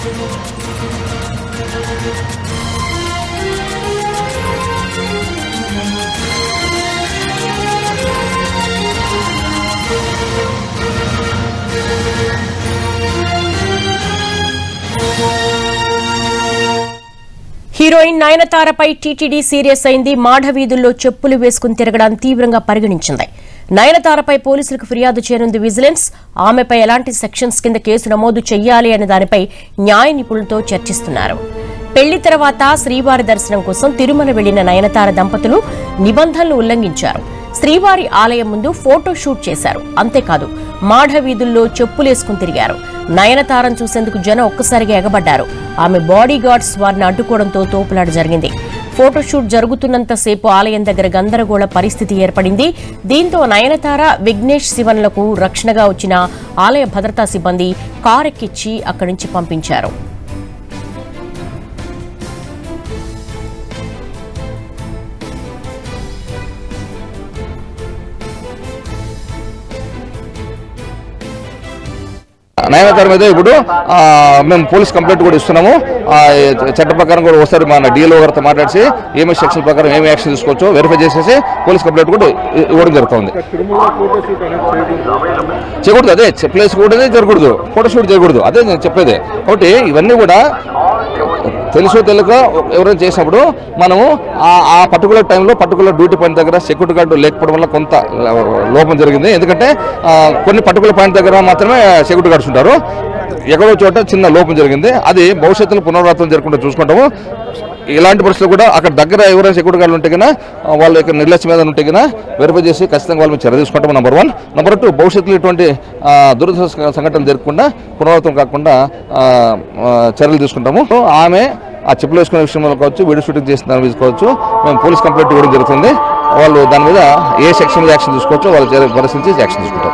Heroine నయనతారపై TTD serious అయింది. మాఢవీధుల్లో చెప్పులు వేసుకుని తిరగడాన్ని తీవ్రంగా పరిగణించింది. నయనతారపై పోలీసులకు ఫిర్యాదు చేయనుంది విజిలెన్స్. ఆమెపై ఎలాంటి సెక్షన్స్ కింద కేసు నమోదు చేయాలి అనే దానిపై న్యాయ నిపుణులతో చర్చిస్తున్నారు. పెళ్లి తర్వాత శ్రీవారి దర్శనం కోసం తిరుమల వెళ్లిన నయనతార దంపతులు నిబంధనలు ఉల్లంఘించారు. శ్రీవారి ఆలయం ముందు ఫోటో షూట్ చేశారు. అంతేకాదు మాఢవీధుల్లో చెప్పులేసుకుని తిరిగారు. నయనతారను చూసేందుకు జనం ఒక్కసారిగా ఎగబడ్డారు. ఆమె బాడీ గార్డ్స్ వారిని అడ్డుకోవడంతో తోపులాట జరిగింది. ఫోటోషూట్ జరుగుతున్నంతసేపు ఆలయం దగ్గర గందరగోళ పరిస్థితి ఏర్పడింది. దీంతో నయనతార, విఘ్నేష్ శివన్లకు రక్షణగా వచ్చిన ఆలయ భద్రతా సిబ్బంది కారెక్కిచ్చి అక్కడి నుంచి పంపించారు. నయనతార మీద ఇప్పుడు మేము పోలీస్ కంప్లైంట్ కూడా ఇస్తున్నాము. చట్ట ప్రకారం కూడా ఒకసారి మన డిఎల్ఓ గారితో మాట్లాడి ఏమి సెక్షన్ ప్రకారం ఏమి యాక్షన్ తీసుకోవచ్చో వెరిఫై చేసేసి పోలీస్ కంప్లైంట్ కూడా ఇవ్వడం జరుగుతుంది. చేయకూడదు, అదే ప్లేస్ కూడా జరగకూడదు, ఫోటోషూట్ చేయకూడదు, అదే నేను చెప్పేది. కాబట్టి ఇవన్నీ కూడా తెలుసో తెలియక ఎవరైనా చేసినప్పుడు మనము ఆ పర్టికులర్ టైంలో పర్టికులర్ డ్యూటీ పాయింట్ దగ్గర సెక్యూరిటీ గార్డు లేకపోవడం వల్ల కొంత లోపం జరిగింది. ఎందుకంటే కొన్ని పర్టికులర్ పాయింట్ దగ్గర మాత్రమే సెక్యూరిటీ గార్డ్స్ ఉంటారు. ఎక్కడో చోట చిన్న లోపం జరిగింది. అది భవిష్యత్తులో పునరావృతం జరగకుండా చూసుకుంటాము. ఇలాంటి పరిస్థితులు కూడా అక్కడ దగ్గర ఎవరైనా సెక్యూరిటీ గార్డులు ఉంటే కన్నా వాళ్ళ యొక్క నిర్లక్ష్యం మీద ఉంటే కన్నా వెరిఫై చేసి ఖచ్చితంగా వాళ్ళ చర్య తీసుకుంటాము. నెంబర్ 1. నెంబర్ 2, భవిష్యత్తులో ఇటువంటి దురదృష్ట సంఘటనలు జరగకుండా పునరావృతం కాకుండా చర్యలు తీసుకుంటాము. ఆమె ఆ చెప్పులు వేసుకునే విషయంలో కావచ్చు, వీడియో షూటింగ్ చేసిన దాని మీద కావచ్చు, మేము పోలీస్ కంప్లైంట్ ఇవ్వడం జరుగుతుంది. వాళ్ళు దాని మీద ఏ సెక్షన్ మీద యాక్షన్ తీసుకోవచ్చో వాళ్ళు పరిశీలించి యాక్షన్ తీసుకుంటారు.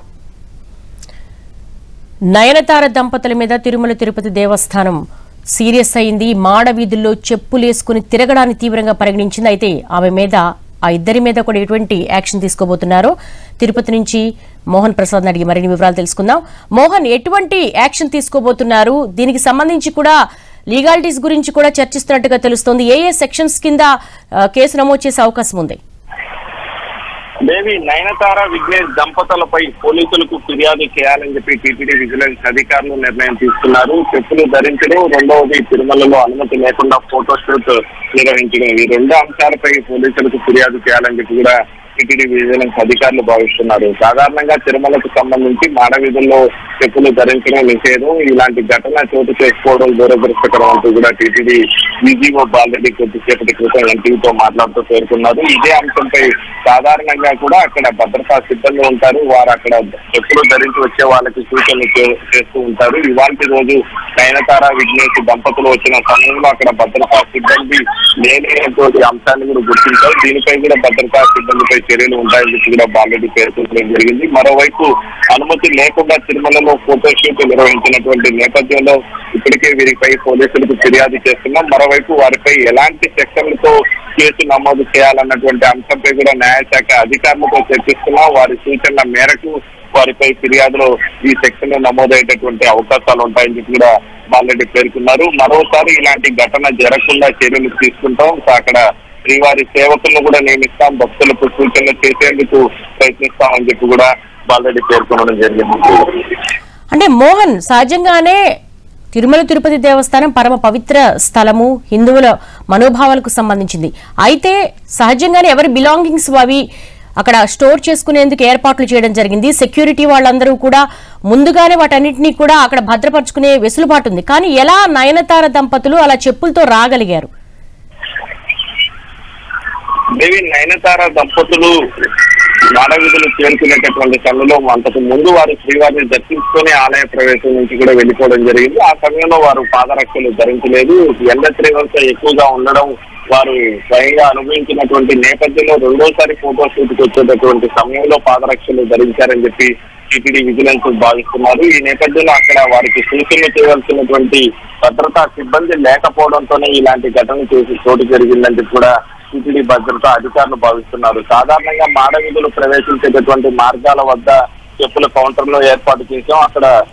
నయనతార దంపతుల మీద తిరుమల తిరుపతి దేవస్థానం సీరియస్ అయింది. మాడవీధుల్లో చెప్పులేసుకుని తిరగడాన్ని తీవ్రంగా పరిగణించింది. అయితే ఆమె మీద, ఆ ఇద్దరి మీద కూడా ఎటువంటి యాక్షన్ తీసుకోబోతున్నారు? తిరుపతి నుంచి మోహన్ ప్రసాద్ అడిగి మరిన్ని వివరాలు తెలుసుకుందాం. మోహన్, ఎటువంటి యాక్షన్ తీసుకోబోతున్నారు? దీనికి సంబంధించి కూడా లీగాలిటీస్ గురించి కూడా చర్చిస్తున్నట్టుగా తెలుస్తోంది. ఏ సెక్షన్స్ కింద కేసు నమోదు చేసే అవకాశం ఉంది? దేవి, నయనతార, విఘ్నేష్ దంపతులపై పోలీసులకు ఫిర్యాదు చేయాలని చెప్పి టీటీడీ విజిలెన్స్ అధికారులు నిర్ణయం తీసుకున్నారు. చెప్పులు ధరించడం, రెండవది తిరుమలలో అనుమతి లేకుండా ఫోటోషూట్ నిర్వహించడం, ఈ 2 అంశాలపై పోలీసులకు ఫిర్యాదు చేయాలని చెప్పి కూడా టీటీడీ విజిలెన్స్ అధికారులు భావిస్తున్నారు. సాధారణంగా తిరుమలకు సంబంధించి మాడవీధుల్లో చెప్పులు ధరించడం నిషేధం. ఇలాంటి ఘటన చోటు చేసుకోవడం దురదృష్టకరం అంటూ కూడా టీటీడీ ఈజీఓ బాలరెడ్డి కొద్దిసేపటి క్రితం NTVతో మాట్లాడుతూ పేర్కొన్నారు. ఇదే అంశంపై సాధారణంగా కూడా అక్కడ భద్రతా సిబ్బంది ఉంటారు. వారు అక్కడ చెప్పులు ధరించి వచ్చే వాళ్ళకి సూచనలు చేస్తూ ఉంటారు. ఇవాళ రోజు నయనతార, విఘ్నేష్ దంపతులు వచ్చిన సమయంలో అక్కడ భద్రతా సిబ్బంది లేనటువంటి అంశాన్ని కూడా గుర్తించారు. దీనిపై కూడా భద్రతా సిబ్బందిపై చర్యలు ఉంటాయని చెప్పి కూడా బాలరెడ్డి పేర్కొనడం జరిగింది. మరోవైపు అనుమతి లేకుండా తిరుమలలో ఫోటోషూట్ నిర్వహించినటువంటి నేపథ్యంలో ఇప్పటికే వీరిపై పోలీసులకు ఫిర్యాదు చేస్తున్నాం. మరోవైపు వారిపై ఎలాంటి సెక్షన్లతో కేసు నమోదు చేయాలన్నటువంటి అంశంపై కూడా న్యాయశాఖ అధికారులతో చర్చిస్తున్నాం. వారి సూచనల మేరకు వారిపై ఫిర్యాదులో ఈ సెక్షన్ నమోదయ్యేటటువంటి అవకాశాలు ఉంటాయని చెప్పి కూడా బాలరెడ్డి పేర్కొన్నారు. మరోసారి ఇలాంటి ఘటన జరగకుండా చర్యలు తీసుకుంటాం. అక్కడ శ్రీవారి సేవకులను కూడా నియమిస్తాం, భక్తులకు సూచనలు చేసేందుకు ప్రయత్నిస్తామని చెప్పి కూడా బాలరెడ్డి పేర్కొనడం జరిగింది. అంటే మోహన్, సహజంగానే తిరుమల తిరుపతి దేవస్థానం పరమ పవిత్ర స్థలము, హిందువుల మనోభావాలకు సంబంధించింది. అయితే సహజంగానే ఎవరి బిలాంగింగ్స్ అవి అక్కడ స్టోర్ చేసుకునేందుకు ఏర్పాట్లు చేయడం జరిగింది. సెక్యూరిటీ వాళ్ళందరూ కూడా ముందుగానే వాటన్నిటినీ కూడా అక్కడ భద్రపరుచుకునే వెసులుబాటు ఉంది. కానీ ఎలా నయనతార దంపతులు అలా చెప్పులతో రాగలిగారు? దేవి, నయనతార దంపతులు మాడవీధులు చేరుకునేటటువంటి సమయంలో అంతకు ముందు వారు శ్రీవారిని దర్శించుకునే ఆలయ ప్రవేశం నుంచి కూడా వెళ్ళిపోవడం జరిగింది. ఆ సమయంలో వారు పాదరక్షలు ధరించలేదు. ఎండ తీవ్రత ఎక్కువగా ఉండడం వారు స్వయంగా అనుభవించినటువంటి నేపథ్యంలో రెండోసారి ఫోటోషూట్కి వచ్చేటటువంటి సమయంలో పాదరక్షలు ధరించారని చెప్పి టీటీడీ విజిలెన్స్ భావిస్తున్నారు. ఈ నేపథ్యంలో అక్కడ వారికి సూచనలు చేయవలసినటువంటి భద్రతా సిబ్బంది లేకపోవడంతోనే ఇలాంటి ఘటన చోటు జరిగిందని కూడా టీటీడీ భద్రతా అధికారులు భావిస్తున్నారు. సాధారణంగా మాడవీధులు ప్రవేశించేటటువంటి మార్గాల వద్ద చెప్పుల కౌంటర్లో ఏర్పాటు చేశాం. అక్కడ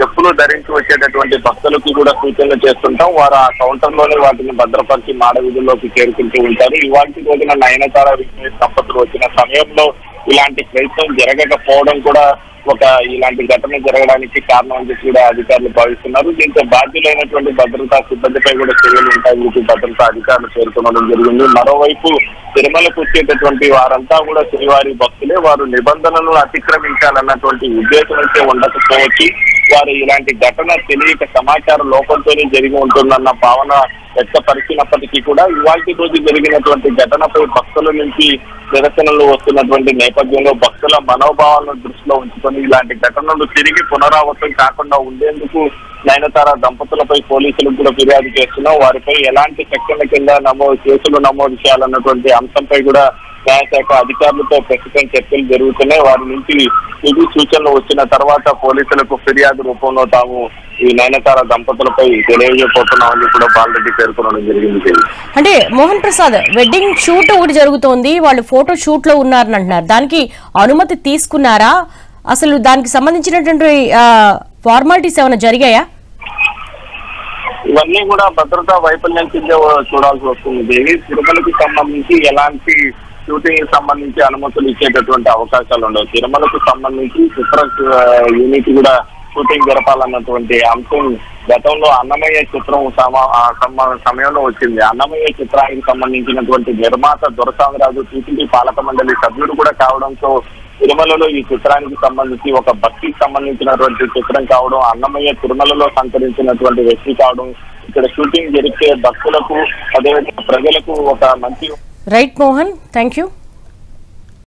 చెప్పులు ధరించి వచ్చేటటువంటి భక్తులకు కూడా సూచనలు చేస్తుంటాం. వారు ఆ కౌంటర్ లోనే వాటిని భద్రపరిచి మాడవీధుల్లోకి చేరుకుంటూ ఉంటారు. ఇవాళ రోజున నయనతార విఘ్నేష్ దంపతులు వచ్చిన సమయంలో ఇలాంటి ప్రయత్నం జరగకపోవడం కూడా ఇలాంటి ఘటన జరగడానికి కారణం అని చెప్పి కూడా అధికారులు భావిస్తున్నారు. దీంతో బాధ్యులైనటువంటి భద్రతా సిబ్బందిపై కూడా చర్యలు ఉంటాయని భద్రతా అధికారులు పేర్కొనడం జరిగింది. మరోవైపు తిరుమలకు వచ్చేటటువంటి వారంతా కూడా శ్రీవారి భక్తులే. వారు నిబంధనలను అతిక్రమించాలన్నటువంటి ఉద్దేశం అయితే ఉండకపోవచ్చు. వారు ఇలాంటి ఘటన తెలియక సమాచార లోపంతోనే జరిగి ఉంటుందన్న భావన వ్యక్తపరిచినప్పటికీ కూడా ఇవాళ రోజు జరిగినటువంటి ఘటనపై భక్తుల నుంచి నిరసనలు వస్తున్నటువంటి నేపథ్యంలో భక్తుల మనోభావాలను దృష్టిలో ఉంచుకొని ఇలాంటి ఘటనలు తిరిగి పునరావృతం కాకుండా ఉండేందుకు నయనతార దంపతులపై పోలీసులకు కూడా ఫిర్యాదు చేస్తున్నాం. వారిపై ఎలాంటి సెక్షన్ల కింద కేసులు నమోదు చేయాలన్నటువంటి అంశంపై కూడా న్యాయశాఖ అధికారులతో ప్రస్తుతం చర్చలు జరుగుతున్నాయి. వారి నుంచి ఇది సూచనలు వచ్చిన తర్వాత పోలీసులకు ఫిర్యాదు రూపంలో తాము ఈ నయనతార దంపతులపై తెలియజేయబోతున్నామని కూడా బాలరెడ్డి పేర్కొనడం జరిగింది. అంటే మోహన్ ప్రసాద్, వెడ్డింగ్ షూట్ ఒకటి జరుగుతోంది, వాళ్ళు ఫోటో షూట్ లో ఉన్నారని అంటున్నారు. దానికి అనుమతి తీసుకున్నారా? అసలు దానికి సంబంధించినటువంటి ఫార్మాలిటీస్ ఏమైనా జరిగాయా? ఇవన్నీ కూడా భద్రతా వైఫల్యం కింద చూడాల్సి వస్తుంది. దేవి తిరుమలకి సంబంధించి ఎలాంటి షూటింగ్ సంబంధించి అనుమతులు ఇచ్చేటటువంటి అవకాశాలు ఉండవు. తిరుమలకు సంబంధించి చిత్ర యూనిట్ కూడా షూటింగ్ జరపాలన్నటువంటి అంశం గతంలో అన్నమయ్య చిత్రం సమయంలో వచ్చింది. అన్నమయ్య చిత్రానికి సంబంధించినటువంటి నిర్మాత దొరసామిరాజు టీటీడీ పాలక మండలి సభ్యుడు కూడా కావడంతో తిరుమలలో ఈ చిత్రానికి సంబంధించి ఒక భక్తికి సంబంధించినటువంటి చిత్రం కావడం, అన్నమయ్య తిరుమలలో సంచరించినటువంటి వ్యక్తి కావడం, ఇక్కడ షూటింగ్ జరిగే భక్తులకు అదేవిధంగా ప్రజలకు ఒక మంచి రైట్ మోహన్, థ్యాంక్ యూ.